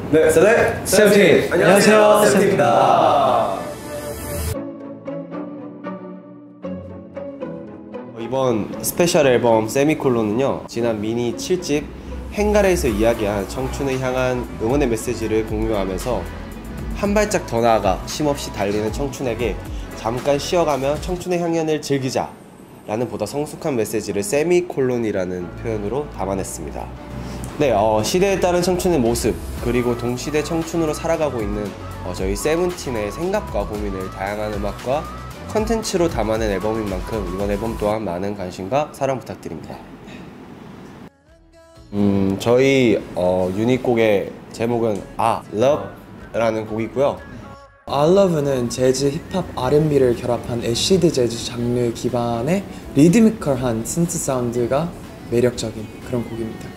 네, 세븐틴! 안녕하세요, 세븐틴입니다. 이번 스페셜 앨범 세미콜론은요, 지난 미니 7집 행가래에서 이야기한 청춘을 향한 응원의 메시지를 공유하면서 한 발짝 더 나아가 쉼없이 달리는 청춘에게 잠깐 쉬어가며 청춘의 향연을 즐기자 라는 보다 성숙한 메시지를 세미콜론이라는 표현으로 담아냈습니다. 네, 시대에 따른 청춘의 모습, 그리고 동시대 청춘으로 살아가고 있는 저희 세븐틴의 생각과 고민을 다양한 음악과 컨텐츠로 담아낸 앨범인 만큼 이번 앨범 또한 많은 관심과 사랑 부탁드립니다. 저희 유닛곡의 제목은 Love라는 곡이고요. Love는 재즈, 힙합, R&B를 결합한 애시드 재즈 장르 기반의 리드미컬한 synth 사운드가 매력적인 그런 곡입니다.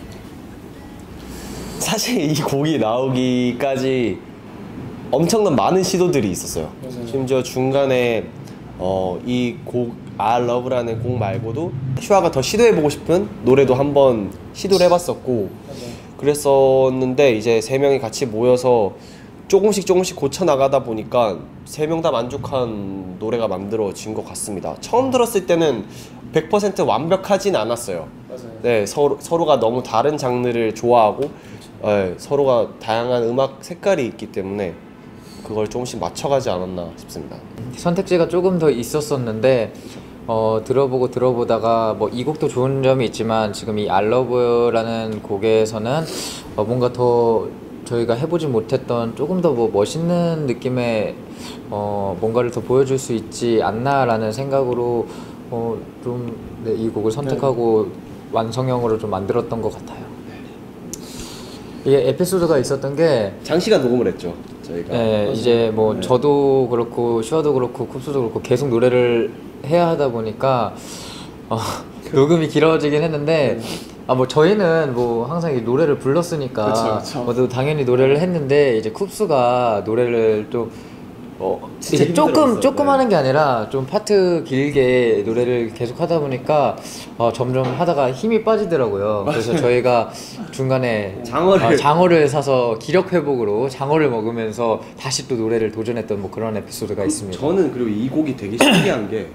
사실 이 곡이 나오기까지 엄청난 많은 시도들이 있었어요. 맞아요. 심지어 중간에 이 곡 Love라는 곡 말고도 슈아가 더 시도해보고 싶은 노래도 한번 시도를 해봤었고, 맞아요. 그랬었는데 이제 세 명이 같이 모여서 조금씩 고쳐나가다 보니까 세 명 다 만족한 노래가 만들어진 것 같습니다. 처음 들었을 때는 100% 완벽하진 않았어요. 맞아요. 네, 서로가 너무 다른 장르를 좋아하고, 네, 서로가 다양한 음악 색깔이 있기 때문에 그걸 조금씩 맞춰가지 않았나 싶습니다. 선택지가 조금 더 있었었는데 들어보다가 뭐 이 곡도 좋은 점이 있지만 지금 이 알러브라는 곡에서는 뭔가 더 저희가 해보지 못했던 조금 더 뭐 멋있는 느낌의 뭔가를 더 보여줄 수 있지 않나라는 생각으로 좀 이 곡을 선택하고 완성형으로 좀 만들었던 것 같아요. 이게 에피소드가 있었던 게 장시간 녹음을 했죠, 저희가. 네, 이제 뭐 저도 그렇고 슈아도 그렇고 쿱스도 그렇고 계속 노래를 해야 하다 보니까 녹음이 길어지긴 했는데 뭐 저희는 뭐 항상 이 노래를 불렀으니까 그쵸. 당연히 노래를 했는데 이제 쿱스가 노래를 좀 이제 조금 하는 게 아니라 좀 파트 길게 노래를 계속 하다 보니까 점점 하다가 힘이 빠지더라고요. 그래서 저희가 중간에 장어를 사서 기력 회복으로 장어를 먹으면서 다시 또 노래를 도전했던 뭐 그런 에피소드가 있습니다. 저는 그리고 이 곡이 되게 신기한 게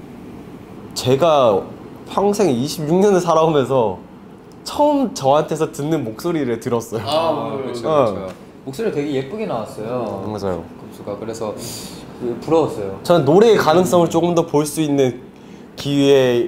제가 평생 26년을 살아오면서 처음 저한테서 듣는 목소리를 들었어요. 그렇죠. 목소리가 되게 예쁘게 나왔어요. 맞아요. 쿱스가. 그래서 부러웠어요. 저는 노래의 가능성을 조금 더 볼 수 있는 기회,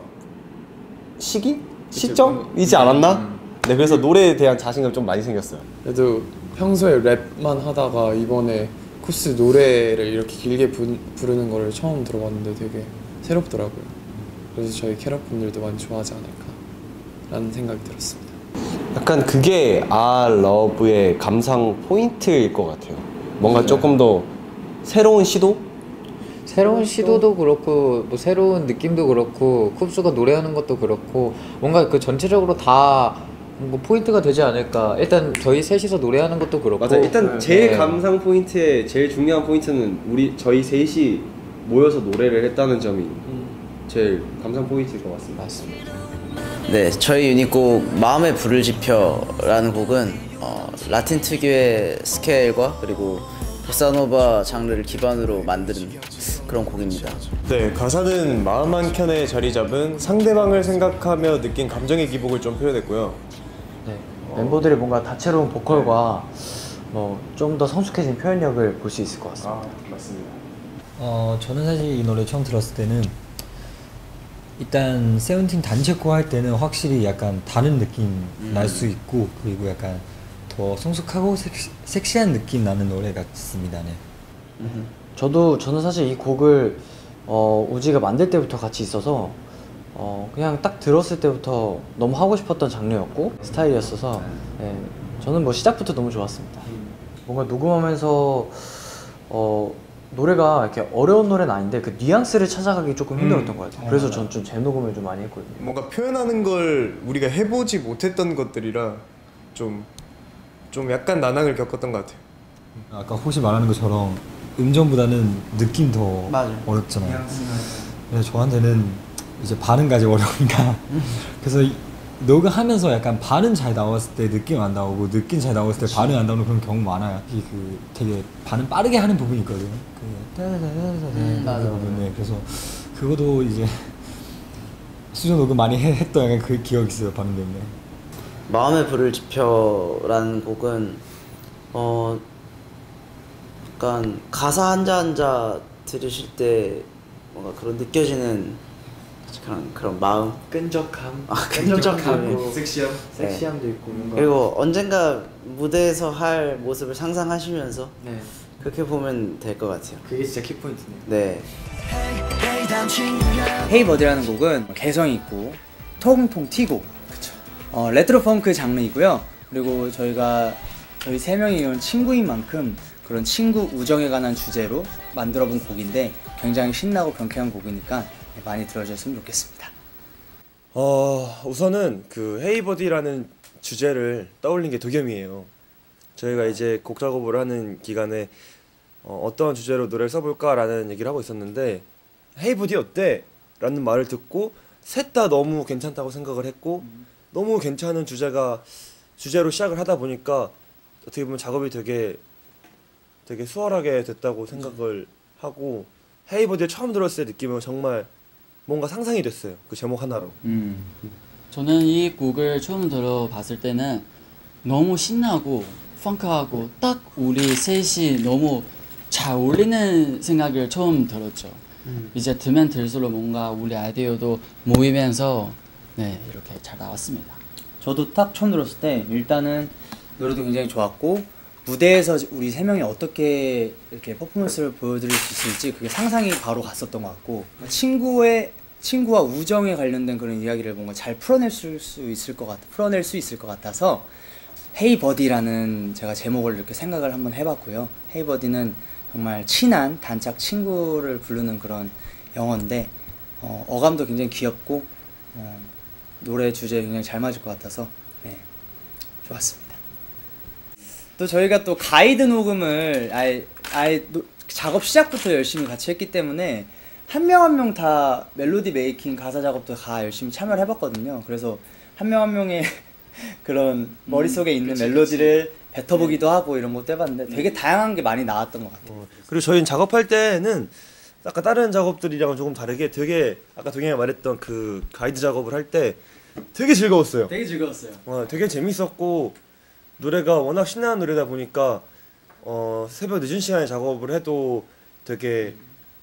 시점이지 않았나? 네, 그래서 노래에 대한 자신감이 좀 많이 생겼어요. 그래도 평소에 랩만 하다가 이번에 쿱스 노래를 이렇게 길게 부르는 거를 처음 들어봤는데 되게 새롭더라고요. 그래서 저희 캐럿분들도 많이 좋아하지 않을까 라는 생각이 들었습니다. 약간 그게 Love의 감상 포인트일 것 같아요. 뭔가 조금 더 새로운 시도? 새로운 시도도 그렇고 뭐 새로운 느낌도 그렇고 쿱스가 노래하는 것도 그렇고 뭔가 그 전체적으로 다 뭐 포인트가 되지 않을까. 일단 저희 셋이서 노래하는 것도 그렇고 맞아요. 일단 제일 감상 포인트의 제일 중요한 포인트는 저희 셋이 모여서 노래를 했다는 점이 제일 감상 포인트일 것 같습니다. 맞습니다. 네, 저희 유닛곡 마음의 불을 지펴라는 곡은 라틴 특유의 스케일과 그리고 보사노바 장르를 기반으로 만든 그런 곡입니다. 네, 가사는 마음 한켠에 자리 잡은 상대방을 생각하며 느낀 감정의 기복을 좀 표현했고요. 네, 멤버들의 뭔가 다채로운 보컬과 좀 더 성숙해진 표현력을 볼 수 있을 것 같습니다. 맞습니다. 저는 사실 이 노래 처음 들었을 때는 일단 세븐틴 단체코 할 때는 확실히 약간 다른 느낌 날 수 있고, 그리고 약간 더 성숙하고 섹시한 느낌 나는 노래 같습니다. 네. 저는 사실 이 곡을 우지가 만들 때부터 같이 있어서 그냥 딱 들었을 때부터 너무 하고 싶었던 장르였고 스타일이었어서 네, 저는 뭐 시작부터 너무 좋았습니다. 뭔가 녹음하면서 노래가 이렇게 어려운 노래는 아닌데 그 뉘앙스를 찾아가기 조금 힘들었던 것 같아요. 그래서 전 좀 재녹음을 좀 많이 했거든요. 뭔가 표현하는 걸 우리가 해보지 못했던 것들이라 좀 약간 난항을 겪었던 것 같아요. 아까 호시 말하는 것처럼 음정보다는 느낌 더 어렵잖아요. 그래서 저한테는 이제 반응까지 어려우니까 그래서 녹음하면서 약간 반응 잘 나왔을 때 느낌 안 나오고 느낌 잘 나왔을 때 반응 안 나오는 그런 경우 많아요. 이 그 되게 반응 빠르게 하는 부분이 있거든요. 그 따다다다다다 그 부분. 네, 그래서 그것도 이제 수정 녹음 많이 했던 약간 그 기억이 있어요. 반응 때문에. 마음의 불을 지펴라는 곡은 약간 가사 한자 한자 들으실 때 뭔가 그런 느껴지는 그런 마음, 끈적함, 끈적함이 있고, 섹시함. 섹시함도 있고 뭔가. 그리고 언젠가 무대에서 할 모습을 상상하시면서 네, 그렇게 보면 될 것 같아요. 그게 진짜 키포인트네요. 네. 헤이버디라는 곡은 개성이 있고 통통 튀고 레트로 펑크 장르이고요. 그리고 저희 세 명이 이런 친구인 만큼 그런 친구 우정에 관한 주제로 만들어 본 곡인데 굉장히 신나고 경쾌한 곡이니까 많이 들어주셨으면 좋겠습니다. 우선은 그 헤이버디라는 주제를 떠올린 게 도겸이에요. 저희가 이제 곡 작업을 하는 기간에 어떤 주제로 노래를 써볼까라는 얘기를 하고 있었는데 헤이버디 어때? 라는 말을 듣고 셋 다 너무 괜찮다고 생각을 했고 너무 괜찮은 주제로 시작을 하다 보니까 어떻게 보면 작업이 되게 수월하게 됐다고 생각을 하고 헤이버디를 처음 들었을 때 느낌은 정말 뭔가 상상이 됐어요. 그 제목 하나로. 저는 이 곡을 처음 들어봤을 때는 너무 신나고 펑크하고 딱 우리 셋이 너무 잘 어울리는 생각을 처음 들었죠. 이제 들면 들수록 뭔가 우리 아이디어도 모이면서 네, 이렇게 잘 나왔습니다. 저도 딱 처음 들었을 때 일단은 노래도 굉장히 좋았고 무대에서 우리 세 명이 어떻게 이렇게 퍼포먼스를 보여드릴 수 있을지 그게 상상이 바로 갔었던 것 같고 친구와 우정에 관련된 그런 이야기를 뭔가 잘 풀어낼 수 있을 것 같아서 헤이버디라는 제가 제목을 이렇게 생각을 한번 해봤고요. 헤이버디는 정말 친한 단짝 친구를 부르는 그런 영어인데 어감도 굉장히 귀엽고 노래 주제에 굉장히 잘 맞을 것 같아서 네, 좋았습니다. 또 저희가 또 가이드 녹음을 작업 시작부터 열심히 같이 했기 때문에 한 명 한 명 다 멜로디 메이킹 가사 작업도 다 열심히 참여를 해봤거든요. 그래서 한 명 한 명의 그런 머릿속에 있는 멜로디를 뱉어보기도 하고 이런 것도 해봤는데 되게 다양한 게 많이 나왔던 것 같아요. 그리고 저희는 작업할 때는 아까 다른 작업들이랑은 조금 다르게 되게 아까 동현이가 말했던 그 가이드 작업을 할 때 되게 즐거웠어요. 되게 즐거웠어요. 되게 재밌었고 노래가 워낙 신나는 노래다 보니까 새벽 늦은 시간에 작업을 해도 되게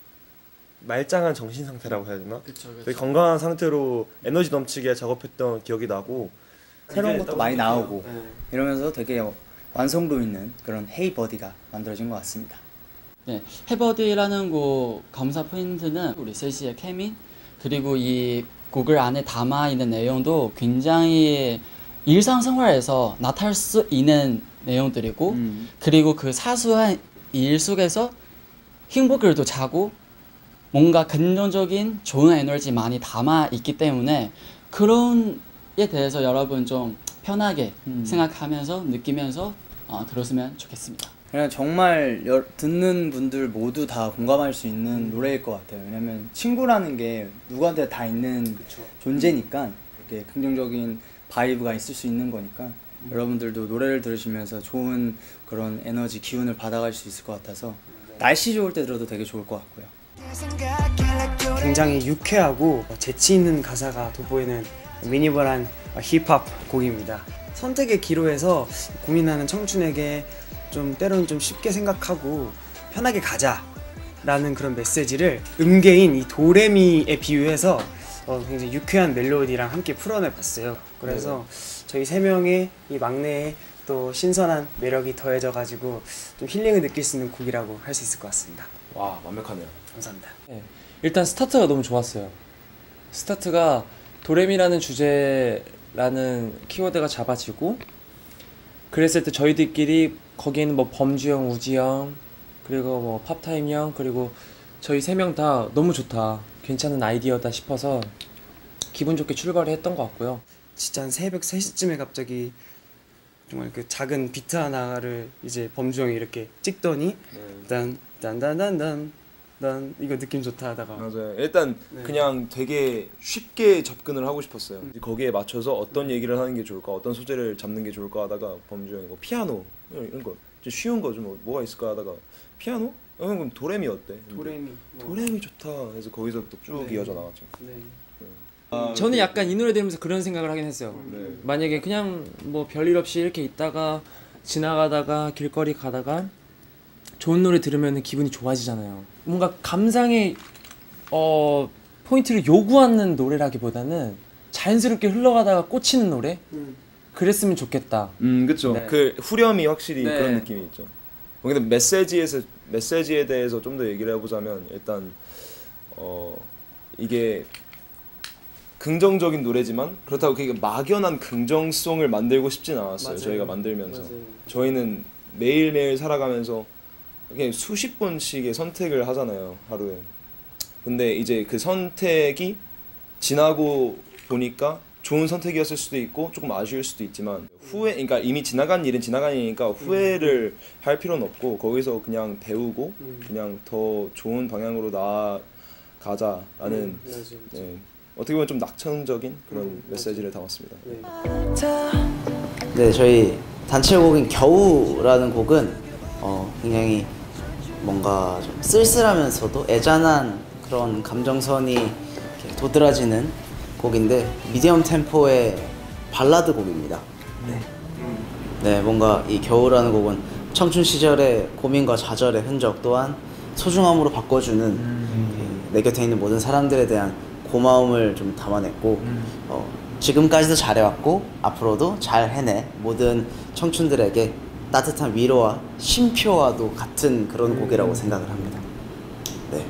말짱한 정신 상태라고 해야 되나? 그쵸. 되게 건강한 상태로 에너지 넘치게 작업했던 기억이 나고 새로운 것도 많이 나오고 네. 이러면서 되게 완성도 있는 그런 헤이버디가 만들어진 것 같습니다. 네, 헤버디라는 곡 감사 포인트는 우리 셋이의 케미 그리고 이 곡을 안에 담아 있는 내용도 굉장히 일상생활에서 나타날 수 있는 내용들이고 그리고 그 사소한 일 속에서 행복을 또 자고 뭔가 긍정적인 좋은 에너지 많이 담아 있기 때문에 그런 에 대해서 여러분 좀 편하게 생각하면서 느끼면서 들었으면 좋겠습니다. 그냥 정말 듣는 분들 모두 다 공감할 수 있는 노래일 것 같아요. 왜냐면 친구라는 게 누구한테 다 있는 존재니까 이렇게 긍정적인 바이브가 있을 수 있는 거니까 여러분들도 노래를 들으시면서 좋은 그런 에너지 기운을 받아갈 수 있을 것 같아서 날씨 좋을 때 들어도 되게 좋을 것 같고요. 굉장히 유쾌하고 재치 있는 가사가 돋보이는 미니멀한 힙합 곡입니다. 선택의 기로에서 고민하는 청춘에게 때로는 좀 쉽게 생각하고 편하게 가자 라는 그런 메시지를 음계인 이 도레미에 비유해서 굉장히 유쾌한 멜로디랑 함께 풀어내 봤어요. 그래서 저희 세 명의 이 막내의 또 신선한 매력이 더해져 가지고 좀 힐링을 느낄 수 있는 곡이라고 할 수 있을 것 같습니다. 와 완벽하네요. 감사합니다. 네, 일단 스타트가 너무 좋았어요. 스타트가 도레미라는 주제라는 키워드가 잡아지고 그랬을 때 저희들끼리 거기에는 뭐 범주형, 우지형 그리고 뭐 팝타임 형 그리고 저희 세 명 다 너무 좋다 괜찮은 아이디어다 싶어서 기분 좋게 출발을 했던 것 같고요. 진짜 한 새벽 3시쯤에 갑자기 정말 그 작은 비트 하나를 이제 범주 형이 이렇게 찍더니 딴딴딴딴딴 난 이거 느낌 좋다 하다가 맞아요. 일단 그냥 되게 쉽게 접근을 하고 싶었어요. 거기에 맞춰서 어떤 얘기를 하는 게 좋을까, 어떤 소재를 잡는 게 좋을까 하다가 범주 형이 뭐 피아노 이런 거 좀 쉬운 거 좀 뭐가 있을까 하다가 피아노? 그럼 도레미 어때? 도레미 도레미 좋다. 그래서 거기서 또 쭉 이어져 나갔죠. 저는 약간 이 노래 들으면서 그런 생각을 하긴 했어요. 만약에 그냥 뭐 별일 없이 이렇게 있다가 지나가다가 길거리 가다가 좋은 노래 들으면 기분이 좋아지잖아요. 뭔가 감상의 포인트를 요구하는 노래라기보다는 자연스럽게 흘러가다가 꽂히는 노래? 그랬으면 좋겠다. 그쵸. 네. 그 후렴이 확실히 네. 그런 느낌이 있죠. 근데 메시지에 대해서 좀 더 얘기를 해보자면 일단 이게 긍정적인 노래지만 그렇다고 그게 막연한 긍정성을 만들고 싶진 않았어요. 저희가 만들면서 저희는 매일매일 살아가면서 그냥 수십 번씩의 선택을 하잖아요, 하루에. 근데 이제 그 선택이 지나고 보니까 좋은 선택이었을 수도 있고 조금 아쉬울 수도 있지만 그러니까 이미 지나간 일은 지나간 일이니까 후회를 할 필요는 없고 거기서 그냥 배우고 그냥 더 좋은 방향으로 나아가자라는 네, 어떻게 보면 좀 낙천적인 그런 메시지를 담았습니다. 네, 저희 단체곡인 겨우라는 곡은 굉장히 뭔가 좀 쓸쓸하면서도 애잔한 그런 감정선이 이렇게 도드라지는 곡인데 미디엄 템포의 발라드 곡입니다. 네, 뭔가 이 겨우라는 곡은 청춘 시절의 고민과 좌절의 흔적 또한 소중함으로 바꿔주는 내 곁에 있는 모든 사람들에 대한 고마움을 좀 담아냈고 지금까지도 잘해왔고 앞으로도 잘 해낼 모든 청춘들에게 따뜻한 위로와 쉼표와도 같은 그런 곡이라고 생각을 합니다. 네.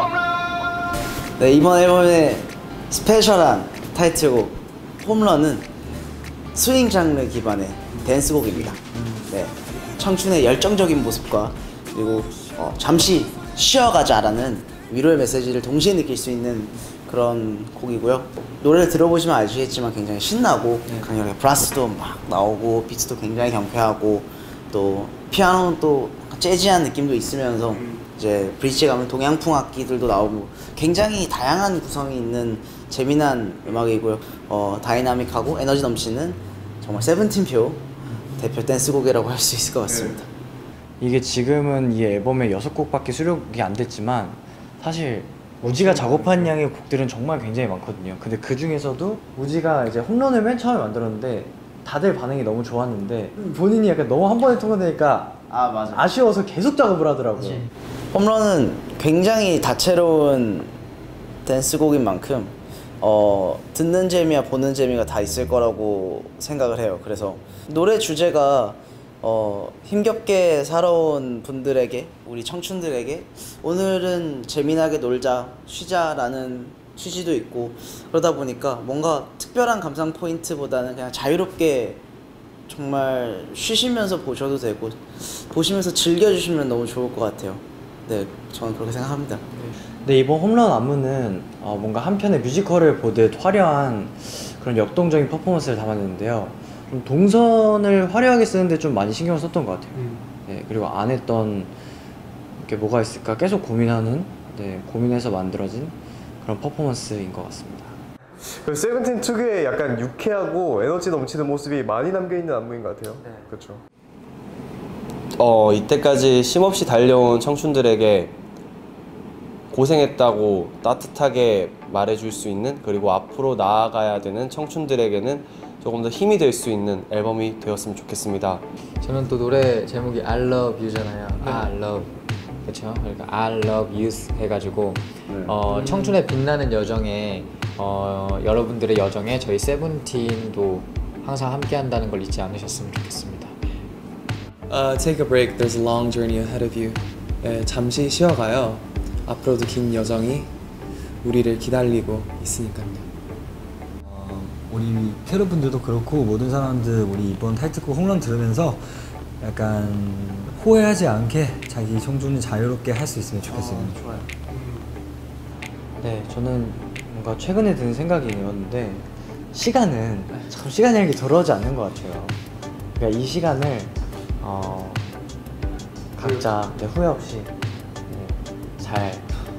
네, 이번 앨범의 스페셜한 타이틀곡 홈런은 스윙 장르 기반의 댄스곡입니다. 네, 청춘의 열정적인 모습과 그리고 잠시 쉬어가자라는 위로의 메시지를 동시에 느낄 수 있는 그런 곡이고요. 노래를 들어보시면 아시겠지만 굉장히 신나고 강렬하게 브라스도 막 나오고 비트도 굉장히 경쾌하고 또 피아노는 또 재즈한 느낌도 있으면서 이제 브릿지 가면 동양풍 악기들도 나오고 굉장히 다양한 구성이 있는 재미난 음악이고요. 다이나믹하고 에너지 넘치는 정말 세븐틴표 대표 댄스곡이라고 할 수 있을 것 같습니다. 이게 지금은 이 앨범에 6곡밖에 수록이 안 됐지만 사실 우지가 작업한 양의 곡들은 정말 굉장히 많거든요. 근데 그 중에서도 우지가 이제 홈런을 맨 처음에 만들었는데 다들 반응이 너무 좋았는데 본인이 약간 너무 한 번에 통과되니까 맞아. 아쉬워서 계속 작업을 하더라고요. 홈런은 굉장히 다채로운 댄스곡인 만큼 듣는 재미와 보는 재미가 다 있을 거라고 생각을 해요. 그래서 노래 주제가 힘겹게 살아온 분들에게, 우리 청춘들에게 오늘은 재미나게 놀자, 쉬자라는 취지도 있고 그러다 보니까 뭔가 특별한 감상 포인트보다는 그냥 자유롭게 정말 쉬시면서 보셔도 되고 보시면서 즐겨주시면 너무 좋을 것 같아요. 네, 저는 그렇게 생각합니다. 근데 이번 홈런 안무는 뭔가 한편의 뮤지컬을 보듯 화려한 그런 역동적인 퍼포먼스를 담았는데요. 좀 동선을 화려하게 쓰는데 좀 많이 신경을 썼던 것 같아요. 네, 그리고 안 했던 게 뭐가 있을까 계속 고민하는, 고민해서 만들어진 그런 퍼포먼스인 것 같습니다. 세븐틴 특유의 약간 유쾌하고 에너지 넘치는 모습이 많이 남겨있는 안무인 것 같아요. 그렇죠. 이때까지 쉼없이 달려온 청춘들에게 고생했다고 따뜻하게 말해줄 수 있는, 그리고 앞으로 나아가야 되는 청춘들에게는 조금 더 힘이 될 수 있는 앨범이 되었으면 좋겠습니다. 저는 또 노래 제목이 I Love You잖아요. I Love, 그렇죠? 그러니까 I Love You 해가지고 청춘의 빛나는 여정에 여러분들의 여정에 저희 세븐틴도 항상 함께한다는 걸 잊지 않으셨으면 좋겠습니다. Take a break, there's a long journey ahead of you. 잠시 쉬어가요. 앞으로도 긴 여정이 우리를 기다리고 있으니까요. 우리 캐럿분들도 그렇고 모든 사람들 우리 이번 타이틀곡 홈런 들으면서 약간 후회하지 않게 자기 청춘을 자유롭게 할 수 있으면 좋겠어요. 좋아요. 네, 저는 뭔가 최근에 드는 생각이었는데 시간은 참 시간이라는 게 돌아오지 않는 것 같아요. 그러니까 이 시간을 각자 후회 없이 잘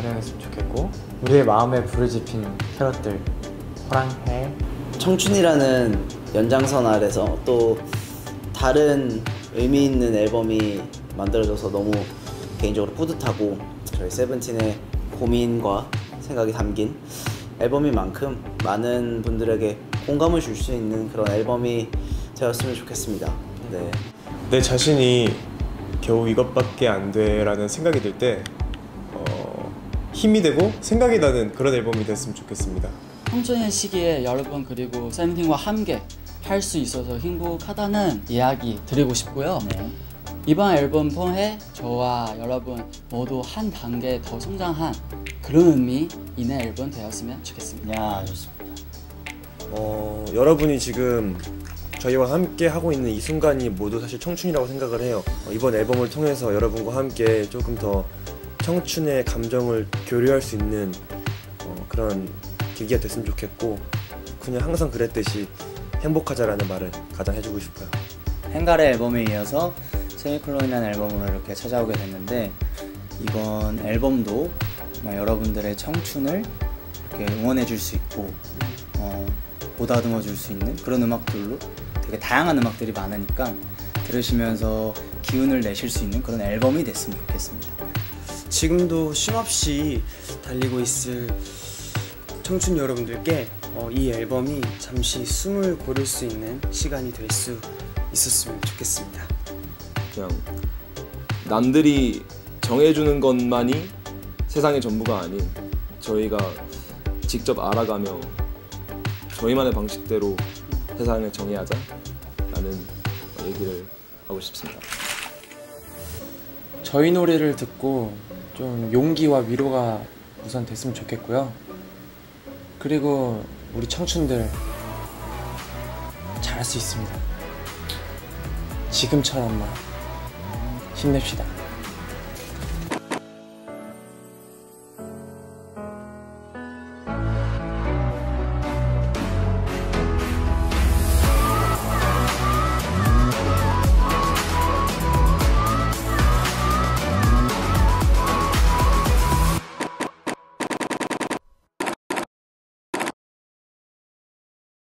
진행했으면 좋겠고 우리의 마음에 불을 지핀 캐럿들 사랑해. 청춘이라는 연장선 아래서 또 다른 의미 있는 앨범이 만들어져서 너무 개인적으로 뿌듯하고 저희 세븐틴의 고민과 생각이 담긴 앨범인 만큼 많은 분들에게 공감을 줄 수 있는 그런 앨범이 되었으면 좋겠습니다. 네. 내 자신이 겨우 이것밖에 안 돼라는 생각이 들 때 힘이 되고 생각이 나는 그런 앨범이 됐으면 좋겠습니다. 청춘의 시기에 여러분 그리고 세븐틴과 함께 할 수 있어서 행복하다는 이야기 드리고 싶고요. 이번 앨범 통해 저와 여러분 모두 한 단계 더 성장한 그런 의미 있는 앨범 되었으면 좋겠습니다. 야, 좋습니다. 여러분이 지금 저희와 함께 하고 있는 이 순간이 모두 사실 청춘이라고 생각을 해요. 이번 앨범을 통해서 여러분과 함께 조금 더 청춘의 감정을 교류할 수 있는 그런 계기가 됐으면 좋겠고 그냥 항상 그랬듯이 행복하자라는 말을 가장 해주고 싶어요. 행가래 앨범에 이어서 세미콜론이라는 앨범으로 이렇게 찾아오게 됐는데 이번 앨범도 정말 여러분들의 청춘을 이렇게 응원해 줄 수 있고 보다듬어 줄 수 있는 그런 음악들로 되게 다양한 음악들이 많으니까 들으시면서 기운을 내실 수 있는 그런 앨범이 됐으면 좋겠습니다. 지금도 쉼없이 달리고 있을 청춘 여러분들께 이 앨범이 잠시 숨을 고를 수 있는 시간이 될 수 있었으면 좋겠습니다. 그냥 남들이 정해주는 것만이 세상의 전부가 아닌 저희가 직접 알아가며 저희만의 방식대로 세상을 정의하자라는 얘기를 하고 싶습니다. 저희 노래를 듣고 좀 용기와 위로가 우선 됐으면 좋겠고요. 그리고 우리 청춘들 잘할 수 있습니다. 지금처럼만 힘냅시다.